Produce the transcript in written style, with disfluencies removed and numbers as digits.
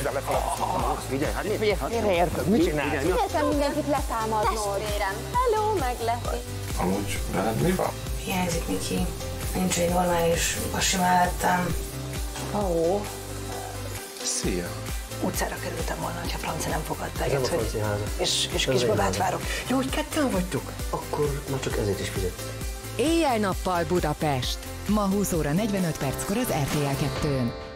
ide lefelé. Figyelj, hát mit? Félreértök, mit csinálsz? Hihetem mindenkit letámadnod. Testvérem, hello, meglepi. Amúgy veled mi van? Hiányzik Miki. Nincs egy normális pasi mellettem. Ó. Szia. Utcára kerültem volna, hogyha Franci nem fogadta egyet, a francia háza. és kisbabát várok. Jó, hogy ketten vagytok? Akkor már csak ezért is fizet. Éjjel-nappal Budapest. Ma 20 óra 45 perckor az RTL 2-n.